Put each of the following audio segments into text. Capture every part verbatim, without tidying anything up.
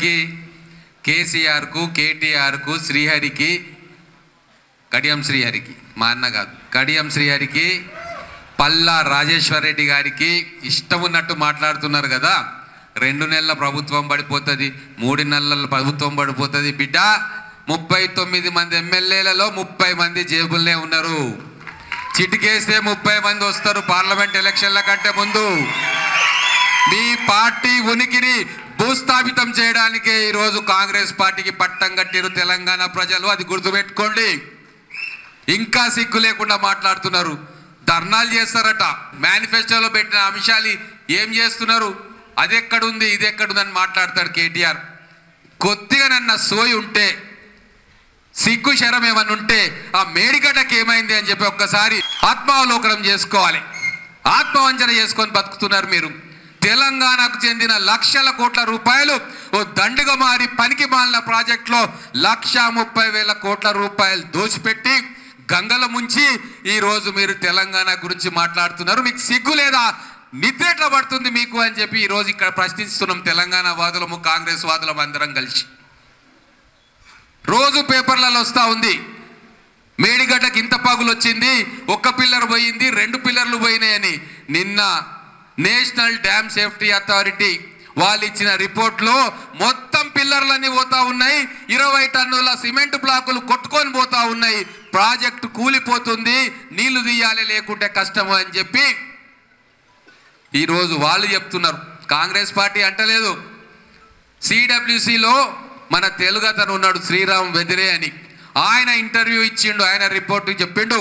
కి కేసీఆర్ కు కేటీఆర్ కు శ్రీహరికి కడియం శ్రీహరికి మా అన్న కాదు కడియం శ్రీహరికి పల్లా రాజేశ్వర్ రెడ్డి గారికి ఇష్టం ఉన్నట్టు మాట్లాడుతున్నారు కదా. రెండు నెలల ప్రభుత్వం పడిపోతుంది, మూడు నెలల ప్రభుత్వం పడిపోతుంది. బిడ్డ ముప్పై తొమ్మిది మంది ఎమ్మెల్యేలలో ముప్పై మంది జేబుల్నే ఉన్నారు. చిటికేస్తే ముప్పై మంది వస్తారు పార్లమెంట్ ఎలక్షన్ల కంటే ముందు. మీ పార్టీ ఉనికిని భూస్థాపితం చేయడానికే ఈరోజు కాంగ్రెస్ పార్టీకి పట్టం కట్టిరు తెలంగాణ ప్రజలు. అది గుర్తుపెట్టుకోండి. ఇంకా సిగ్గు లేకుండా మాట్లాడుతున్నారు. ధర్నాలు చేస్తారట, మేనిఫెస్టోలో పెట్టిన అంశాలు ఏం చేస్తున్నారు, అది ఎక్కడుంది ఇది ఎక్కడుందని మాట్లాడతాడు కేటీఆర్. కొద్దిగా నన్న సోయి ఉంటే, సిగ్గు శరం ఏమన్నా ఉంటే ఆ మేడిగడ్డకి ఏమైంది అని చెప్పి ఒక్కసారి ఆత్మావలోకనం చేసుకోవాలి. ఆత్మవంచన చేసుకొని బతుకుతున్నారు మీరు. తెలంగాణకు చెందిన లక్షల కోట్ల రూపాయలు ఓ దండుగా మారి పనికి మాలిన ప్రాజెక్టులో లక్ష ముప్పై వేల కోట్ల రూపాయలు దోచిపెట్టి గంగల ముంచి ఈరోజు మీరు తెలంగాణ గురించి మాట్లాడుతున్నారు. మీకు సిగ్గు లేదా, నిద్ర ఎట్లా పడుతుంది మీకు అని చెప్పి ఈరోజు ఇక్కడ ప్రశ్నిస్తున్నాం. తెలంగాణ వాదులము కాంగ్రెస్ వాదులం అందరం కలిసి రోజు పేపర్లలో వస్తూ ఉంది, మేడిగడ్డకి ఇంత పగులు వచ్చింది, ఒక్క పిల్లర్ పోయింది, రెండు పిల్లర్లు పోయినాయని. నిన్న నేషనల్ డ్యామ్ సేఫ్టీ అథారిటీ వాళ్ళు ఇచ్చిన రిపోర్ట్లో మొత్తం పిల్లర్లన్నీ పోతా ఉన్నాయి, ఇరవై టన్నుల సిమెంట్ బ్లాకులు కొట్టుకొని పోతా ఉన్నాయి, ప్రాజెక్టు కూలిపోతుంది, నీళ్లు తీయాలి లేకుంటే కష్టము అని చెప్పి ఈరోజు వాళ్ళు చెప్తున్నారు. కాంగ్రెస్ పార్టీ అంటలేదు. సిడబ్ల్యూసిలో మన తెలుగు అతను ఉన్నాడు శ్రీరామ్ వెదిరే అని, ఆయన ఇంటర్వ్యూ ఇచ్చిండు, ఆయన రిపోర్టు చెప్పిండు.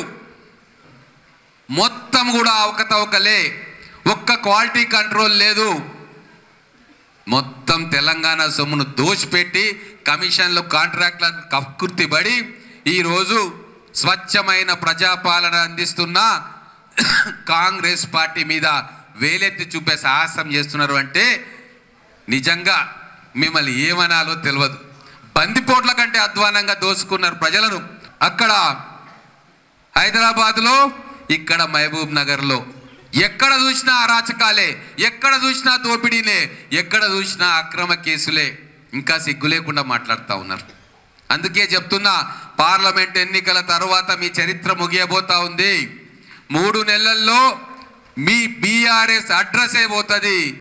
మొత్తం కూడా అవకతవకలే, ఒక్క క్వాలిటీ కంట్రోల్ లేదు. మొత్తం తెలంగాణ సొమ్మును దోచిపెట్టి కమిషన్లు కాంట్రాక్ట్లకు కక్కుర్తిబడి ఈరోజు స్వచ్ఛమైన ప్రజాపాలన అందిస్తున్న కాంగ్రెస్ పార్టీ మీద వేలెత్తి చూపే సాహసం చేస్తున్నారు అంటే నిజంగా మిమ్మల్ని ఏమనాలో తెలియదు. బందిపోట్ల కంటే అధ్వానంగా దోసుకున్నారు ప్రజలను. అక్కడ హైదరాబాద్లో, ఇక్కడ మహబూబ్ నగర్లో ఎక్కడ చూసినా అరాచకాలే, ఎక్కడ చూసినా దోపిడీనే, ఎక్కడ చూసినా అక్రమ కేసులే. ఇంకా సిగ్గు లేకుండా మాట్లాడుతూ ఉన్నారు. అందుకే చెప్తున్నా, పార్లమెంట్ ఎన్నికల తర్వాత మీ చరిత్ర ముగియబోతా ఉంది. మూడు నెలల్లో మీ బీఆర్ఎస్ అడ్రస్ ఏ పోతుంది.